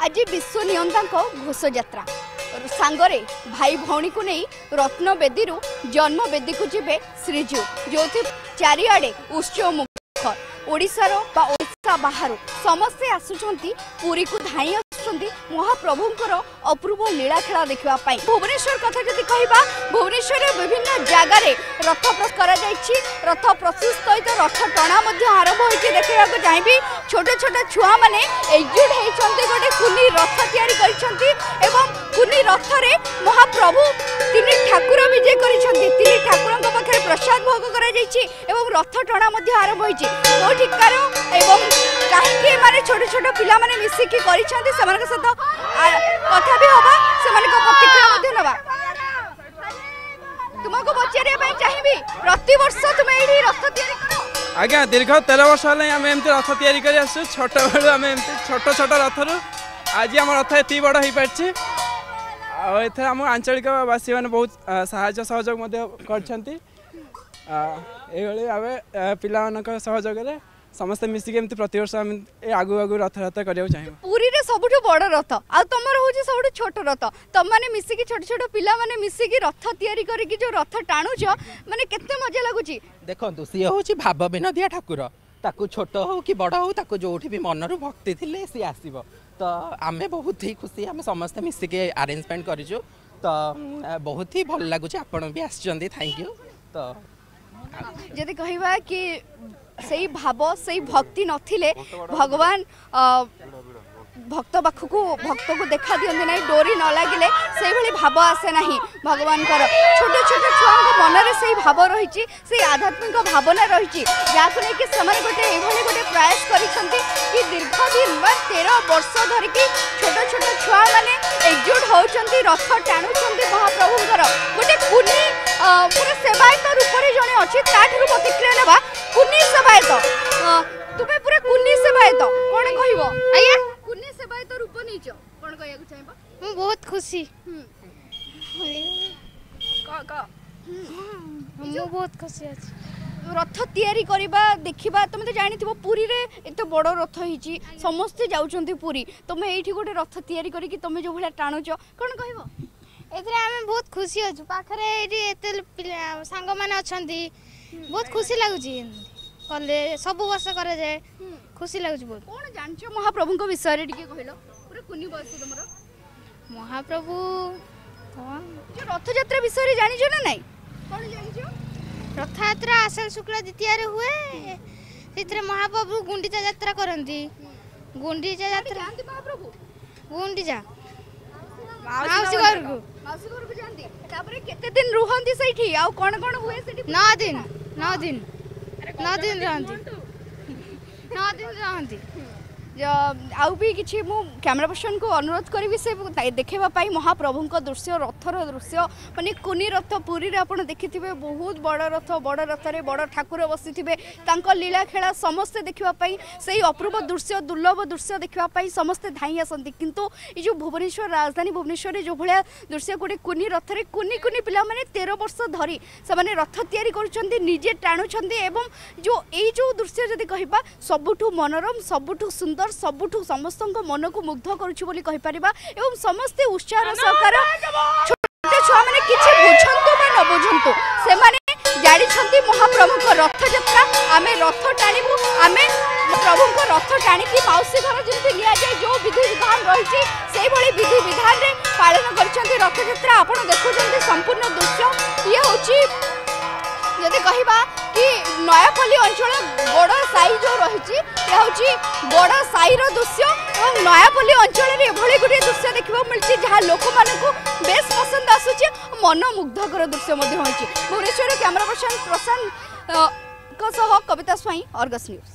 आज विश्व नियंता घोष यात्रा सांगरे भाई भौणी को नहीं रत्न बेदी जन्म बेदी को जीवे श्रीजू जो चारिआडे उत्सव मुखर ओडिशार ओडिशा बाहर समस्ते आसुचंती पुरी को धाई आसुचंती महाप्रभुंकर अपूर्व लीला खेला देखा भुवनेश्वर कथा जदि कहबा भुवनेश्वर विभिन्न जगार रथ करा जायछि रथ प्रस्तुत सहित रथ टणा आरंभ होइछि देखा चाहिए छोट छोट छुआ मैंने एकजुट होती गोटे कुनी रथ तैयारी करिसंती एवं कुनी रथ रे महाप्रभु तीन ठाकुर विजय करिसंती तीन ठाकुरंक पाखे प्रसाद भोग करा जायछि एवं रथ टणा आरंभ होइछि कोठिकार एवं कहीं माने छोट छोट पिला माने मिसिकी करिसंती समान सहित कथा भी हवा समान प्रतिक्रिया मध्य नबा तुमको पचारे पई चाहिबी प्रति वर्ष तुम एही रथ तैयारी करो आज्ञा दीर्घ 13 वर्ष हेल्ले आम एमती रथ तैयारी करी आसु छोट बेलू आम एमती छोट छोट रथरू आज आम रथ एति बड़ हो पार्टी आम आंचलिक वासी मैंने बहुत साहाय्य सहयोग करछंती भाव पिला सहयोग समस्त मिसिक एमती प्रति वर्ष आम आगु आगु रथ यात्रा करने चाहिए पुरी रे सबुठु बड़ रथ आ तमर होची सबुठु छोट रथ तम माने मिसिकी छोट छोट पिला माने मिसिकी रथ तैयारी करिकी जो रथ टाणुछ माने केते मजा लागुची देखंतु सी होची भाव विनोदिया ठाकुर ताकू छोट हो कि बड़ हो ताकू जोठी भी मनरू भक्ति थिले सी आसीबो तो आमे बहुत ही खुशी आमे समस्त मिसिके अरेंजमेंट करिजो तो बहुत ही भल लागुची आपण भी आछंती थैंक यू तो जदि कहबा कि सही भाव सही भक्ति नथिले भगवान भक्त पाखक भक्त को देखा दिखते ना डोरी न लगिले से भली भाव आसे ना भगवान छोट छोट छुआ मन में से भाव रही से आध्यात्मिक भावना रही जहाँ लेकिन गोटे गोटे प्रयास कि दीर्घ दिन 13 वर्ष धरिकी छोट छोट छुआ मैंने एकजुट होती रथ टाणुंट महाप्रभुंर गोटे कुनी पूरा सेवायत रूप में जड़े अच्छे प्रतिक्रिया ना कुनी सेवायत तुम्हें पूरा कुनी सेवायत कौन कह आज्ञा कुनी सेवायत रूप नहीं कौन कहया चाहिए मैं बहुत खुशी मैं बहुत खुशी अछि रथ तैयारी करबा देखिबा तुम तो जानि थिबो पुरी रे एते बड़ रथ हिची समस्त जाउचंती पुरी तुम एठी गोटे रथ तैयारी करी कि तुम जो भला टाणुच कौन कहबो एतरे आमे बहुत खुशी अछि पाखरे एठी एते संग माने अछंती बहुत खुशी लागुची कले सब वर्ष करे जाए खुशी लागुची बहुत कौन जानछो महाप्रभु को विषय रे टिके कहलो पूरा कुनी बयस तुमरो महाप्रभु जो रथ यात्रा विषय रे जानि जो ना नहीं कौन जानि रथ यात्रा आषाढ़ शुक्ल द्वितीय रे हुए सेतरे महाप्रभु गुंडीचा यात्रा करंती गुंडीचा यात्रा महाप्रभु गुंडीचा माउसी घर को जानती तापरे केते दिन रुहंती सेठी आ कोन कोन हुए सेठी 9 दिन रहंती 9 दिन रहंती आउ भी किसी मु कैमरा पर्सन को अनुरोध करी से देखेवाई महाप्रभु दृश्य रथर दृश्य माने कुनी रथ पुरी रे आपण देखिथिबे बहुत बड़ रथ रे बड़ ठाकुर बसी थे लीला खेला समस्ते देखापी से अपूर्व दृश्य दुर्लभ दृश्य देखापी समस्ते धाई आसती किंतु ये जो भुवनेश्वर राजधानी भुवनेश्वर जो भाया दृश्य गोटे कुनी रथ रे कुनी कुनी पिला माने 13 वर्ष धरी से रथ तैयारी करुछंती निजे टाणुछंती एवं जो ये जो दृश्य जदि कहबा सबुठु मनोरम सबुठु सुंदर सबुठु समस्त मन को मुग्ध करूँ एवं समस्ते उत्साह सहकार छोटे छुआ मैंने किसी बुझंतु बा न बुझंतु से माने जानी महाप्रभु को रथ यात्रा आमे रथ टाणीबू आमे प्रभु को रथ टाणिकी मौसी घर जमी लिया जाए जो विधि विधान रही से विधि विधान रे पालन कर रथ यात्रा आपड़ देखुं संपूर्ण दृश्य ये हूँ जदि कहबा कि नयापल्ली अंचल बड़ साई जो रही बड़ साई दृश्य और नयापल्ली अंचल एभली गोटे दृश्य देखा मिली जहाँ लोक मानू बेस पसंद आसूची मन मुग्धकर दृश्य Bhubaneswar camera person Prashant Kavita Swain Argus news.